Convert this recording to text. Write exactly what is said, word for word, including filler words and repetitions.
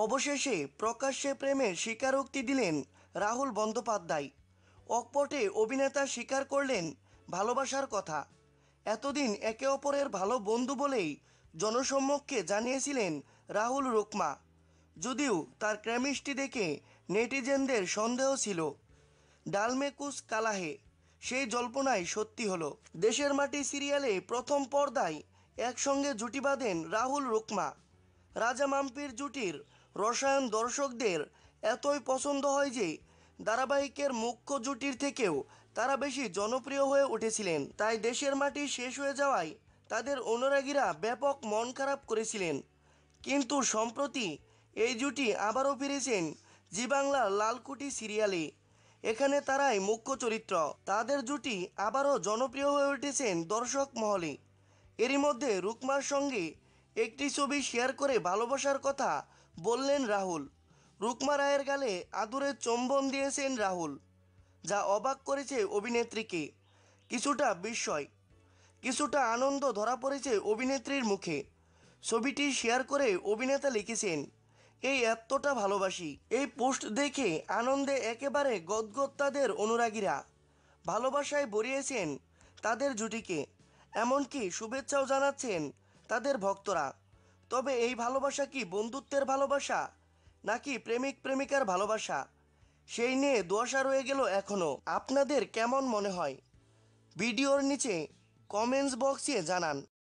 অবশেষে প্রকাশ্যে প্রেমের স্বীকারোক্তি দিলেন রাহুল বন্দ্যোপাধ্যায়। অকপটে অভিনেতা স্বীকার করলেন ভালোবাসার কথা। এতদিন একে অপরের ভালো বন্ধু বলেই জনসম্মুখে জানিয়েছিলেন রাহুল রুকমা, যদিও তার কেমিস্ট্রি দেখে নেটিজেনদের সন্দেহ ছিল। ডালমে কুছ কালা হে, সেই জল্পনাই সত্যি হলো। দেশের মাটি সিরিয়ালে প্রথম পর্দায় একসঙ্গে জুটি বাঁধেন রাহুল রুকমা। রাজা মাম্পির জুটির রসায়ন দর্শকদের এতই পছন্দ হয় যে ধারাবাহিকের মুখ্য জুটির থেকেও তারা বেশি জনপ্রিয় হয়ে উঠেছিলেন। তাই দেশের মাটি শেষ হয়ে যাওয়ায় তাদের অনুরাগীরা ব্যাপক মন খারাপ করেছিলেন। কিন্তু সম্প্রতি এই জুটি আবারও ফিরেছেন জি বাংলার লালকুঠি সিরিয়ালে। এখানে তারাই মুখ্য চরিত্র। তাদের জুটি আবারও জনপ্রিয় হয়ে উঠেছেন দর্শক মহলে। এরই মধ্যে রুকমার সঙ্গে একটি ছবি শেয়ার করে ভালোবাসার কথা বললেন রাহুল। রুকমা রায়ের গালে আদুরে চুম্বন দিয়েছেন রাহুল, যা অবাক করেছে অভিনেত্রীকে। কিছুটা বিস্ময়, কিছুটা আনন্দ ধরা পড়েছে অভিনেত্রীর মুখে। ছবিটি শেয়ার করে অভিনেতা লিখেছেন, এই এতটা ভালোবাসি। এই পোস্ট দেখে আনন্দে একেবারে গদগদ তাদের অনুরাগীরা। ভালোবাসায় ভরিয়েছেন তাদের জুটিকে, এমনকি শুভেচ্ছাও জানাচ্ছেন তাদের ভক্তরা। তবে এই ভালোবাসা কি বন্ধুত্বের ভালোবাসা নাকি প্রেমিক প্রেমিকার ভালোবাসা, সেই নিয়ে ধোঁয়াশা রয়ে গেল এখনও। আপনাদের কেমন মনে হয় ভিডিওর নিচে কমেন্টস বক্সে জানান।